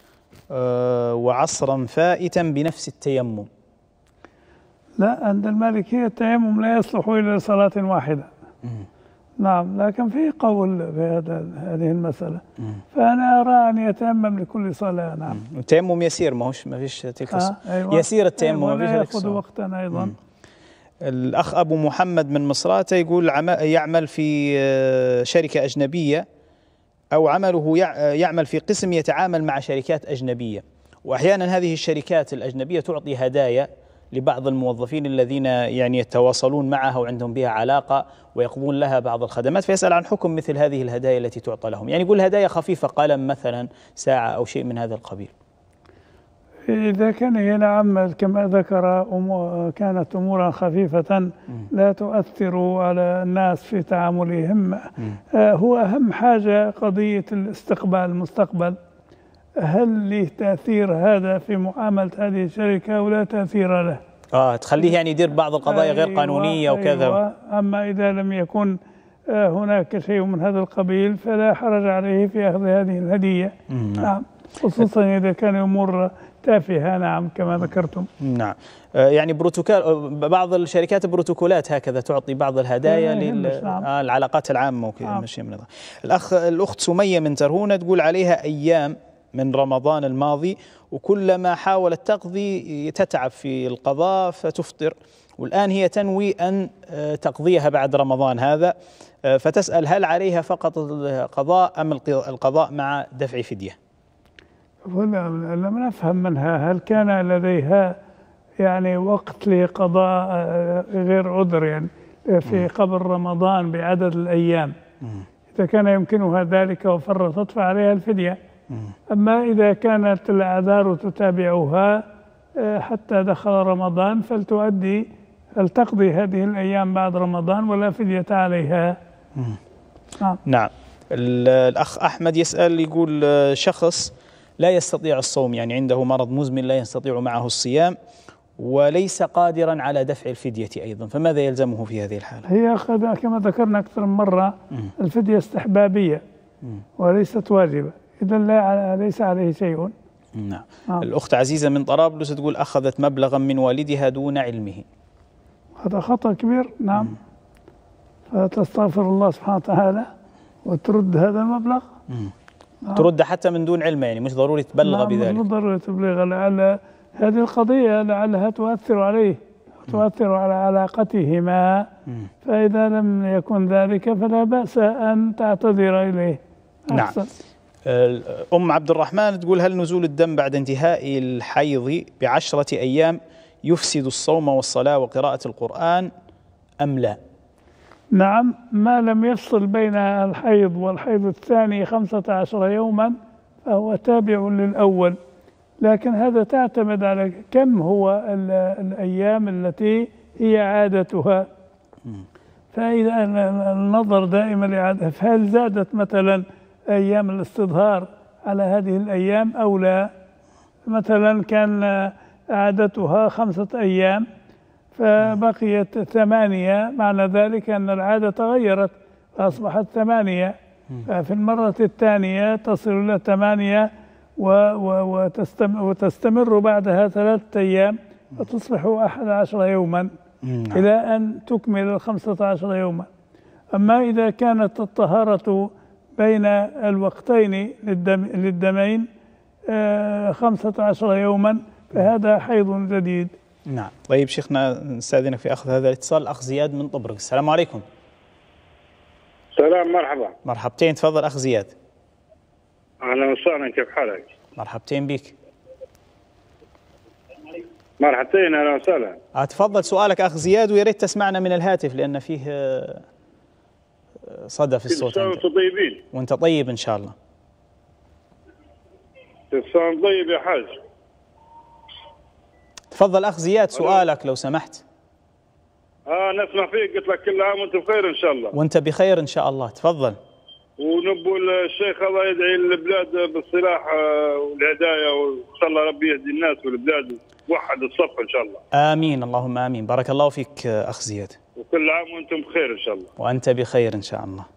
وعصرا فائتا بنفس التيمم؟ لا، عند المالكية التيمم لا يصلح إلا صلاة واحدة. م. نعم، لكن في قول في هذا هذه المسألة. م. فأنا أرى أن يتيمم لكل صلاة. نعم. التيمم يسير، ما هوش ما فيش تلك آه أيوة. يسير التيمم، أيوة، ما فيش يأخذ وقتا أيضا. م. الأخ أبو محمد من مصراتة يقول يعمل في شركة أجنبية، أو عمله يعمل في قسم يتعامل مع شركات أجنبية، وأحيانا هذه الشركات الأجنبية تعطي هدايا لبعض الموظفين الذين يعني يتواصلون معها وعندهم بها علاقة ويقضون لها بعض الخدمات. فيسأل عن حكم مثل هذه الهدايا التي تعطى لهم، يعني يقول هدايا خفيفة، قلم مثلا، ساعة أو شيء من هذا القبيل. إذا كان هي نعم كما ذكر أمور كانت أمورا خفيفة لا تؤثر على الناس في تعاملهم. آه هو أهم حاجة قضية الاستقبال، المستقبل، هل له تأثير هذا في معاملة هذه الشركة ولا تأثير له؟ آه تخليه يعني يدير بعض القضايا غير قانونية وكذا. أيوة. أما إذا لم يكن آه هناك شيء من هذا القبيل فلا حرج عليه في أخذ هذه الهدية. نعم، خصوصا إذا كان أمور تافهة. نعم، كما ذكرتم. نعم. آه يعني بروتوكول، بعض الشركات بروتوكولات هكذا تعطي بعض الهدايا للعلاقات العامة وكذا. نعم. ماشي من هذا. الأخ الأخت سمية من ترهونة تقول عليها أيام من رمضان الماضي وكلما حاولت تقضي تتعب في القضاء فتفطر، والآن هي تنوي أن تقضيها بعد رمضان هذا، فتسأل هل عليها فقط القضاء أم القضاء مع دفع فدية؟ لم نفهم منها هل كان لديها يعني وقت لقضاء غير عذر يعني في قبل رمضان بعدد الأيام. إذا كان يمكنها ذلك وفرطت فعليها الفدية. أما إذا كانت الأعذار تتابعها حتى دخل رمضان فلتؤدي فلتقضي هذه الأيام بعد رمضان ولا فدية عليها. نعم. الأخ أحمد يسأل يقول شخص لا يستطيع الصوم، يعني عنده مرض مزمن لا يستطيع معه الصيام وليس قادرا على دفع الفدية أيضا، فماذا يلزمه في هذه الحالة؟ هي كما ذكرنا أكثر من مرة الفدية استحبابية وليست واجبة، إذا لا ليس عليه شيء. نعم. آه. الأخت عزيزة من طرابلس تقول أخذت مبلغا من والدها دون علمه. هذا خطأ كبير. نعم. م. فتستغفر الله سبحانه وتعالى وترد هذا المبلغ. آه. ترد حتى من دون علمه، يعني مش ضروري تبلغ نعم بذلك. مش ضروري تبلغ، لعل هذه القضية لعلها تؤثر عليه تؤثر على علاقتهما، م. فإذا لم يكن ذلك فلا بأس أن تعتذر إليه. أحسن. نعم. أم عبد الرحمن تقول هل نزول الدم بعد انتهاء الحيض بعشرة أيام يفسد الصوم والصلاة وقراءة القرآن أم لا؟ نعم، ما لم يفصل بين الحيض والحيض الثاني خمسة عشر يوما فهو تابع للأول، لكن هذا تعتمد على كم هو الأيام التي هي عادتها. فإذا النظر دائما لعادة، فهل زادت مثلا أيام الاستظهار على هذه الأيام أو لا؟ مثلا كان عادتها خمسة أيام فبقيت ثمانية، معنى ذلك أن العادة تغيرت فأصبحت ثمانية، ففي المرة الثانية تصل إلى ثمانية وتستمر بعدها ثلاثة أيام وتصبح أحد عشر يوما إلى أن تكمل الخمسة عشر يوما. أما إذا كانت الطهارة بين الوقتين للدم للدمين آه خمسة عشر يوما فهذا حيض جديد. نعم. طيب شيخنا نستأذنك في أخذ هذا الاتصال. الأخ زياد من طبرق. السلام عليكم. سلام، مرحبا. مرحبتين، تفضل أخ زياد. أهلا وسهلا، كيف حالك؟ مرحبتين بك. مرحبتين، أهلا وسهلا. أتفضل سؤالك أخ زياد، ويا ريت تسمعنا من الهاتف لأن فيه صدى في الصوت. كل طيبين. وأنت طيب إن شاء الله. تسلم طيب يا حاج. تفضل أخ زياد سؤالك لو سمحت. آه نسمع فيك، قلت لك كل عام وأنت بخير إن شاء الله. وأنت بخير إن شاء الله، تفضل. ونبو الشيخ الله يدعي البلاد بالصلاح والهداية، وإن شاء الله ربي يهدي الناس والبلاد ووحد الصف إن شاء الله. آمين، اللهم آمين. بارك الله فيك أخ زياد. وكل عام وأنتم بخير إن شاء الله. وأنت بخير إن شاء الله.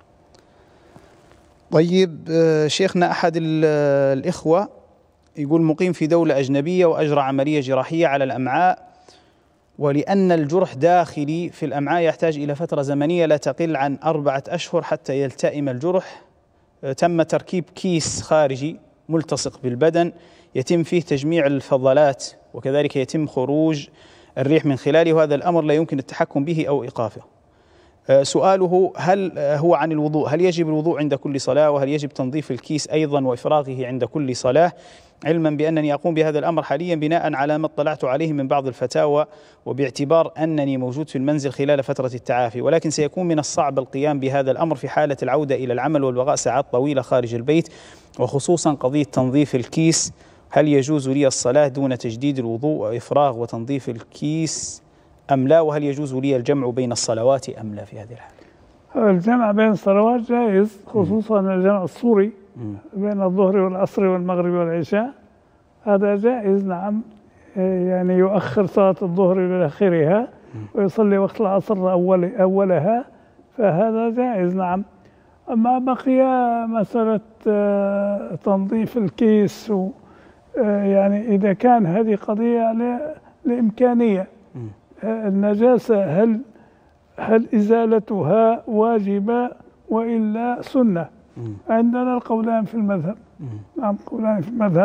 طيب شيخنا أحد الإخوة يقول مقيم في دولة أجنبية وأجرى عملية جراحية على الأمعاء، ولأن الجرح داخلي في الأمعاء يحتاج إلى فترة زمنية لا تقل عن أربعة أشهر حتى يلتئم الجرح. تم تركيب كيس خارجي ملتصق بالبدن يتم فيه تجميع الفضلات وكذلك يتم خروج الريح من خلاله، وهذا الأمر لا يمكن التحكم به أو إيقافه. سؤاله هل هو عن الوضوء، هل يجب الوضوء عند كل صلاة، وهل يجب تنظيف الكيس أيضا وإفراغه عند كل صلاة، علما بأنني أقوم بهذا الأمر حاليا بناء على ما اطلعت عليه من بعض الفتاوى وباعتبار أنني موجود في المنزل خلال فترة التعافي، ولكن سيكون من الصعب القيام بهذا الأمر في حالة العودة إلى العمل والبقاء ساعات طويلة خارج البيت، وخصوصا قضية تنظيف الكيس. هل يجوز لي الصلاة دون تجديد الوضوء وإفراغ وتنظيف الكيس أم لا، وهل يجوز لي الجمع بين الصلوات أم لا في هذه الحالة؟ الجمع بين الصلوات جائز، خصوصا الجمع الصوري بين الظهر والعصر والمغرب والعشاء، هذا جائز. نعم، يعني يؤخر صلاة الظهر إلى آخرها ويصلي وقت العصر أول أولها، فهذا جائز. نعم. أما بقي مسألة تنظيف الكيس، يعني إذا كان هذه قضية لإمكانية النجاسة، هل هل إزالتها واجبة وإلا سنة؟ عندنا القولان في المذهب. نعم، قولان في المذهب،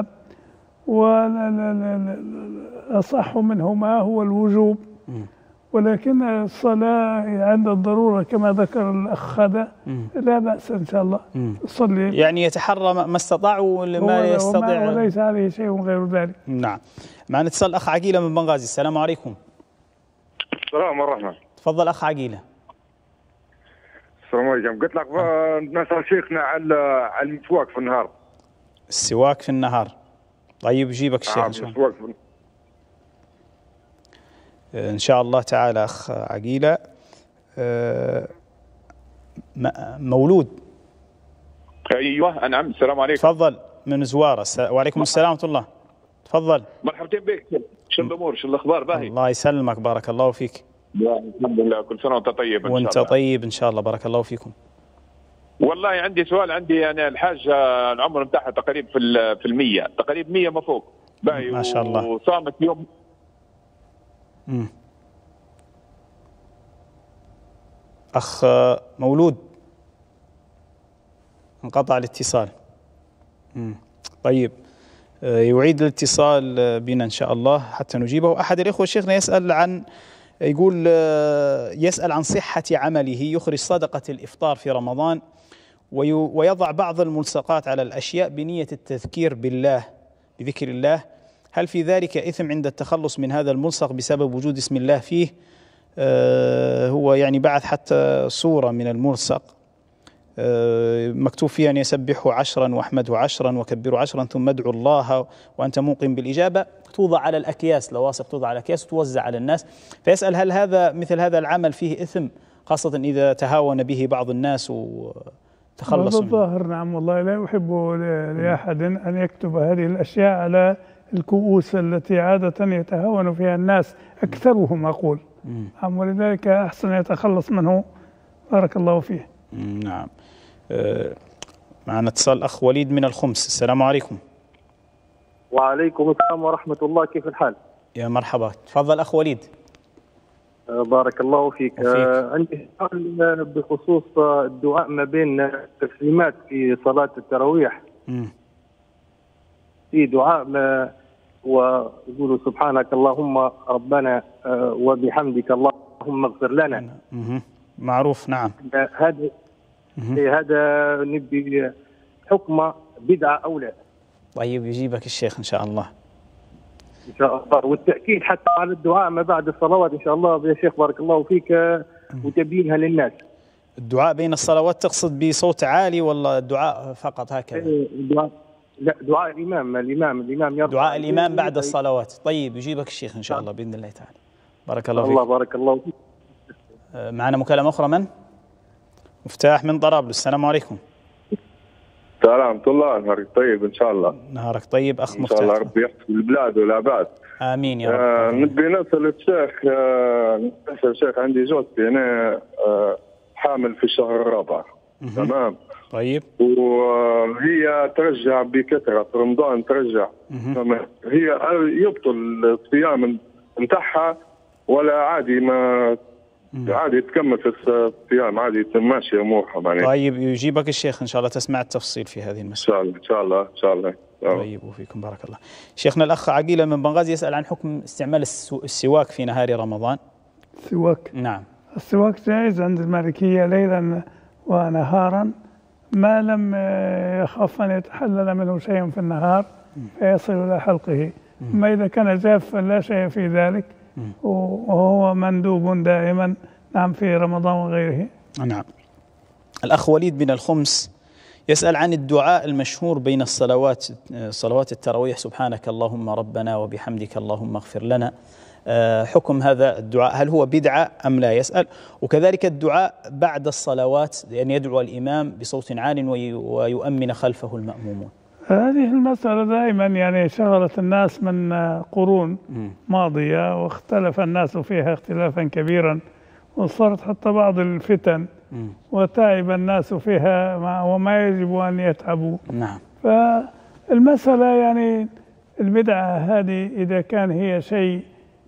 والأصح منهما هو الوجوب، ولكن الصلاة عند الضرورة كما ذكر الأخ هذا لا بأس إن شاء الله يصلي، يعني يتحرى ما استطاع ولما يستطيع وليس عليه شيء غير ذلك. نعم. معنا اتصال الأخ عقيلة من بنغازي. السلام عليكم. السلام ورحمة. تفضل أخ عقيلة. السلام عليكم. قلت لك نسأل شيخنا على على المسواك في النهار. السواك في النهار. طيب يجيبك الشيخ إن شاء الله. إن شاء الله تعالى أخ عقيلة. مولود ايوه نعم. السلام عليكم. تفضل من زواره. وعليكم السلام ورحمه الله. تفضل. مرحبتين بك. شو الامور؟ شو الاخبار؟ باهي. الله يسلمك، بارك الله فيك. الحمد لله، كل سنه وانت طيب. ان وانت شاء الله. طيب ان شاء الله، بارك الله فيكم. والله عندي سؤال. عندي انا الحاجه العمر بتاعها تقريبا في في المية، تقريبا مية ما فوق. باهي. ما شاء الله. وصامت يوم. امم اخ مولود، انقطع الاتصال. امم طيب، يعيد الاتصال بنا ان شاء الله حتى نجيبه. احد الاخوه شيخنا يسال عن يقول يسال عن صحه عمله، يخرج صدقه الافطار في رمضان ويضع بعض الملصقات على الاشياء بنيه التذكير بالله، بذكر الله، هل في ذلك اثم عند التخلص من هذا الملصق بسبب وجود اسم الله فيه؟ آه هو يعني بعث حتى صوره من الملصق آه مكتوب فيها ان يسبحوا عشرا واحمده عشرا وكبروا عشرا ثم ادعوا الله وانت موقن بالاجابه، توضع على الاكياس، لواصق توضع على الاكياس وتوزع على الناس. فيسال هل هذا مثل هذا العمل فيه اثم، خاصه اذا تهاون به بعض الناس وتخلص منه؟ الظاهر نعم، والله لا يحب لاحد ان يكتب هذه الاشياء على الكؤوس التي عاده يتهاون فيها الناس اكثرهم اقول. نعم، ولذلك احسن يتخلص منه. بارك الله فيه. نعم. أه معنا اتصال اخ وليد من الخمس. السلام عليكم. وعليكم السلام ورحمه الله، كيف الحال؟ يا مرحبا، تفضل اخ وليد. أه بارك الله فيك. أه عندي سؤال بخصوص الدعاء ما بين التسليمات في صلاه التراويح. امم في دعاء ما ويقولوا سبحانك اللهم ربنا وبحمدك اللهم اغفر لنا. امم معروف. نعم. هذا هذا نبي حكمه بدعه او لا؟ طيب يجيبك الشيخ ان شاء الله. ان شاء الله. والتاكيد حتى على الدعاء ما بعد الصلوات ان شاء الله يا شيخ بارك الله فيك، وتبيينها للناس. الدعاء بين الصلوات تقصد بصوت عالي ولا الدعاء فقط هكذا؟ الدعاء لا، دعاء الامام الامام الامام يرفع دعاء الامام بعد الصلوات. طيب يجيبك الشيخ ان شاء الله باذن الله تعالى. بارك الله فيك. الله بارك الله فيك. معنا مكالمه اخرى. من؟ مفتاح من طرابلس. السلام عليكم. السلام ورحمة الله. نهارك طيب ان شاء الله. نهارك طيب اخ مفتاح. ان شاء الله ربي يحفظ البلاد والعباد. امين يا رب. آه نبي نسال الشيخ آه نسال الشيخ، عندي زوجتي انا آه حامل في الشهر الرابع. تمام. طيب. وهي ترجع بكثره في رمضان ترجع. هي يبطل الصيام نتاعها ولا عادي ما عادي تكمل في الصيام عادي ماشي امورها معناها؟ طيب يجيبك الشيخ ان شاء الله تسمع التفصيل في هذه المسألة. ان شاء الله ان شاء الله ان شاء الله. طيب وفيكم بارك الله. شيخنا الاخ عقيله من بنغازي يسال عن حكم استعمال السواك في نهار رمضان. السواك. نعم. السواك جائز عند المالكيه ليلا ونهارا ما لم يخاف ان يتحلل منه شيء في النهار فيصل الى حلقه. اما اذا كان جافا لا شيء في ذلك وهو مندوب دائما. نعم في رمضان وغيره. نعم. الأخ وليد بن الخمس يسأل عن الدعاء المشهور بين الصلوات صلوات التراويح، سبحانك اللهم ربنا وبحمدك اللهم اغفر لنا، حكم هذا الدعاء هل هو بدعة أم لا؟ يسأل. وكذلك الدعاء بعد الصلوات لأن يدعو الإمام بصوت عال ويؤمن خلفه المأمومون. هذه المسألة دائما يعني شغلت الناس من قرون ماضية واختلف الناس فيها اختلافا كبيرا، وصارت حتى بعض الفتن وتعب الناس فيها وما يجب أن يتعبوا. نعم. فالمسألة يعني البدعة هذه إذا كان هي شيء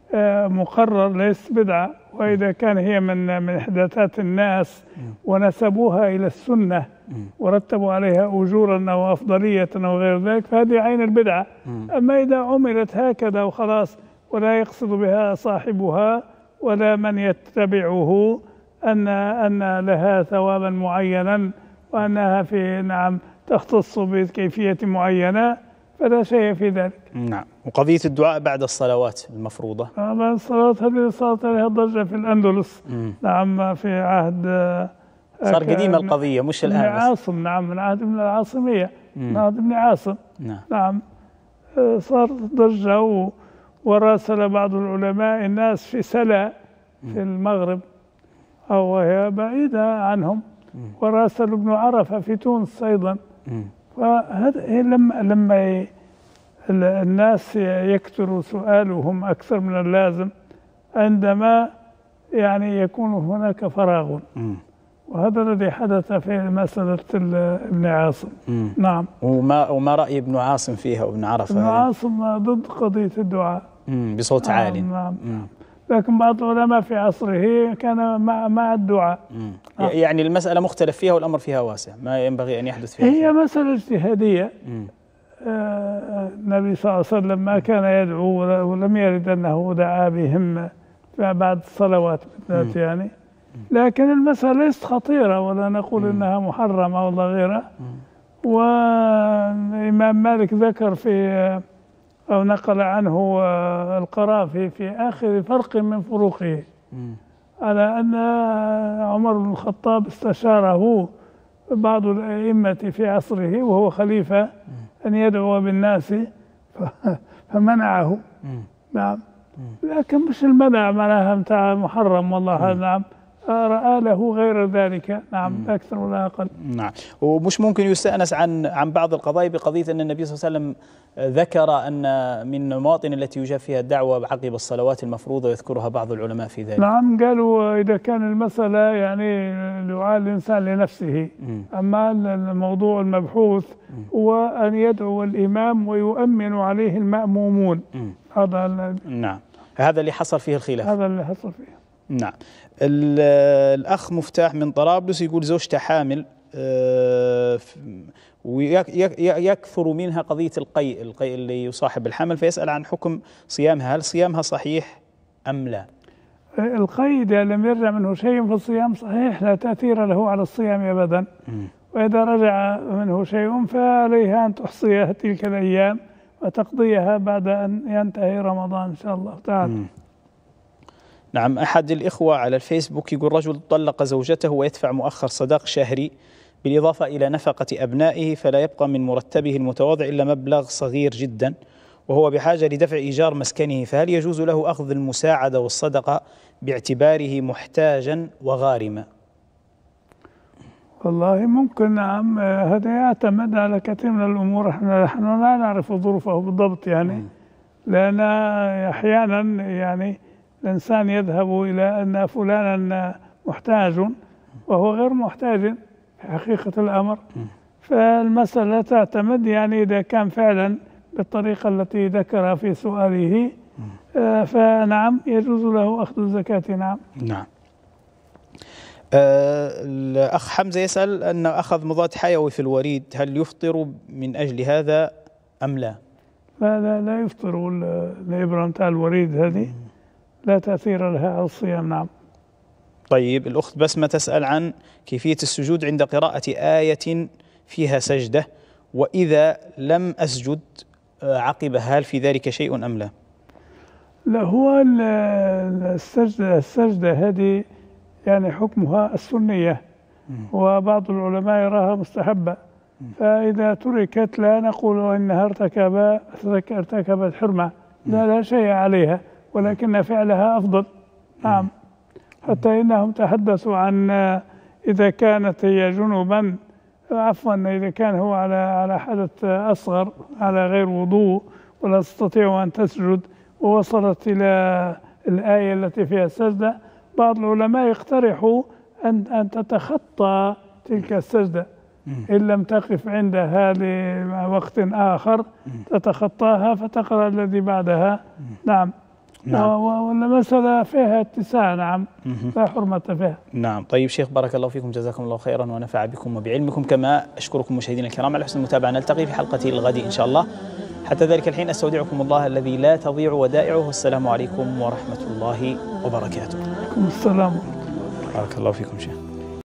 مقرر ليس بدعة، وإذا كان هي من من إحداثات الناس ونسبوها إلى السنة ورتبوا عليها أجورا أو أفضلية أو غير ذلك فهذه عين البدعة. أما إذا عملت هكذا وخلاص ولا يقصد بها صاحبها ولا من يتبعه أن أن لها ثوابا معينا وأنها في نعم تختص بكيفية معينة فلا شيء في ذلك. نعم. وقضية الدعاء بعد الصلوات المفروضة. بعد الصلوات هذه صارت عليها ضجة في الأندلس. مم. نعم في عهد صار قديم القضية مش الآن. ابن عاصم. نعم من عهد ابن العاصمية. من عهد ابن عاصم. نعم. نعم صارت ضجة وراسل بعض العلماء الناس في سلا في المغرب أو وهي بعيدة عنهم، وراسل ابن عرفة في تونس أيضا فهذا لما لما الناس يكثر سؤالهم أكثر من اللازم عندما يعني يكون هناك فراغ، وهذا الذي حدث في مسألة ابن عاصم. مم. نعم. وما وما رأي ابن عاصم فيها وابن عرفة؟ ابن عاصم ضد قضية الدعاء. مم. بصوت عالي. نعم. نعم. لكن بعض العلماء في عصره كان مع مع الدعاء. آه. يعني المسألة مختلف فيها والأمر فيها واسع، ما ينبغي أن يحدث فيها هي فيها. مسألة اجتهادية. آه النبي صلى الله عليه وسلم ما كان يدعو ولم يرد أنه دعا بهم بعد الصلوات بالذات يعني، لكن المسألة ليست خطيرة ولا نقول إنها محرمة ولا غيرها. والإمام مالك ذكر في أو نقل عنه القرافي في آخر فرق من فروقه على أن عمر بن الخطاب استشاره بعض الأئمة في عصره وهو خليفة أن يدعو بالناس فمنعه. نعم. لكن مش المنع معناها متاع محرم والله. نعم. رأى له غير ذلك. نعم. أكثر ولا أقل. نعم. ومش ممكن يستأنس عن عن بعض القضايا بقضية أن النبي صلى الله عليه وسلم ذكر أن من المواطن التي يجاب فيها الدعوة عقب الصلوات المفروضة يذكرها بعض العلماء في ذلك. نعم. قالوا إذا كان المسألة يعني دعاء الإنسان لنفسه، م. أما الموضوع المبحوث هو أن يدعو الإمام ويؤمن عليه المأمومون. هذا نعم. هذا اللي حصل فيه الخلاف. هذا اللي حصل فيه. نعم. الأخ مفتاح من طرابلس يقول زوجته حامل ويكثر منها قضية القيء القيء اللي يصاحب الحمل، فيسأل عن حكم صيامها، هل صيامها صحيح أم لا؟ القيء إذا لم يرجع منه شيء فالصيام صحيح لا تأثير له على الصيام أبدا، وإذا رجع منه شيء فعليها أن تحصيها تلك الأيام وتقضيها بعد أن ينتهي رمضان إن شاء الله تعالى. م. نعم. أحد الإخوة على الفيسبوك يقول رجل طلق زوجته ويدفع مؤخر صداق شهري بالإضافة إلى نفقة أبنائه، فلا يبقى من مرتبه المتواضع إلا مبلغ صغير جدا وهو بحاجة لدفع إيجار مسكنه، فهل يجوز له أخذ المساعدة والصدقة باعتباره محتاجا وغارما؟ والله ممكن. نعم. هذا يعتمد على كثير من الأمور، احنا نحن لا نعرف ظروفه بالضبط يعني، لأن أحيانا يعني الإنسان يذهب إلى أن فلانا محتاج وهو غير محتاج في حقيقة الأمر. فالمسألة تعتمد يعني إذا كان فعلا بالطريقة التي ذكرها في سؤاله فنعم يجوز له أخذ الزكاة. نعم. نعم. آه الأخ حمزة يسأل أن أخذ مضاد حيوي في الوريد، هل يفطر من أجل هذا أم لا؟ لا لا, لا يفطر. الإبرة متاع الوريد هذه لا تأثير لها على الصيام. نعم. طيب. الأخت بسمة تسأل عن كيفية السجود عند قراءة آية فيها سجدة، وإذا لم أسجد عقبها هل في ذلك شيء أم لا؟ لا، هو السجدة السجدة هذه يعني حكمها السنية، وبعض العلماء يراها مستحبة، فإذا تركت لا نقول إنها ارتكب ارتكبت حرمة، لا لا شيء عليها، ولكن فعلها أفضل. نعم. حتى إنهم تحدثوا عن إذا كانت هي جنوبا، عفوا إذا كان هو على على حدث أصغر على غير وضوء ولا تستطيع أن تسجد ووصلت إلى الآية التي فيها السجدة، بعض العلماء يقترحوا أن أن تتخطى تلك السجدة إن لم تقف عندها لوقت آخر، تتخطاها فتقرأ الذي بعدها. نعم. نعم. والمسألة فيها اتساع. نعم. لا حرمة فيها. نعم. طيب شيخ، بارك الله فيكم، جزاكم الله خيرا ونفع بكم وبعلمكم، كما أشكركم مشاهدينا الكرام على حسن المتابعة. نلتقي في حلقة الغد إن شاء الله، حتى ذلك الحين أستودعكم الله الذي لا تضيع ودائعه، والسلام عليكم ورحمة الله وبركاته. وعليكم السلام. بارك الله فيكم شيخ.